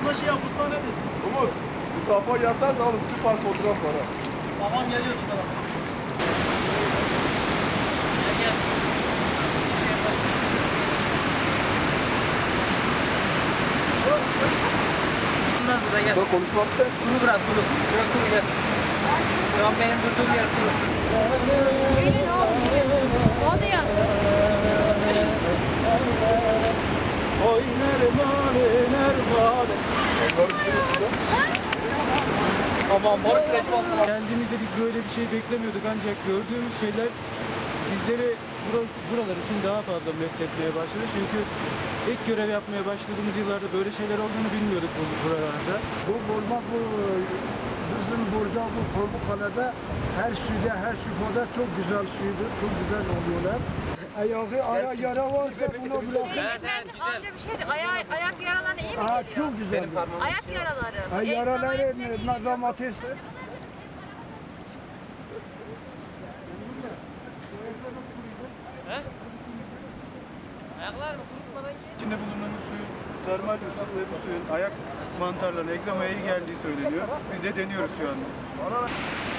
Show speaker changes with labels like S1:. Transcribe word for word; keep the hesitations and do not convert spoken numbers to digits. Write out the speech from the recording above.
S1: altına şey yapılsa nedir?
S2: Umut, bu tarafa yazarsa oğlum süper fotoğraf var ha.
S1: Tamam geliyoruz bu tarafa. Gel gel. Bundan burada gel.
S2: Bak konuşmakta.
S1: Kuru bırak kuru. Bırak kuru gel. Şu an benim durduğum yer kuru.
S3: Gelin oğlum gelin. O da yaz.
S1: Oy nermane nermane. Aman mor silajı bastı.
S4: Geldiğimizde biz böyle bir şey beklemiyorduk ancak gördüğümüz şeyler bizleri bura- buralar için daha fazla mest etmeye başladı. Çünkü ilk görev yapmaya başladığımız yıllarda böyle şeyler olduğunu bilmiyorduk bu buralarda.
S5: Bu bulma bu bizim burada bu Pamukkale'de her suyda her şifada çok güzel suydur. Çok güzel oluyorlar. Ayağı ayağı yara varsa buna bırak.
S3: Şey, efendim amca bir şeydi. Aya ayak yaralarına iyi mi
S5: Ha,
S3: geliyor?
S5: çok güzel.
S3: Ayak yaraları.
S5: Ha,
S3: El
S5: yaraları
S3: ayak iyi geliyor.
S5: domates.
S1: Ayaklar mı kurutmadan ki?
S4: İçinde bulunduğumuz suyun termal bir su ve bu suyun ayak mantarlarına, eklemeye iyi geldiği söyleniyor. Biz de deniyoruz şu anda.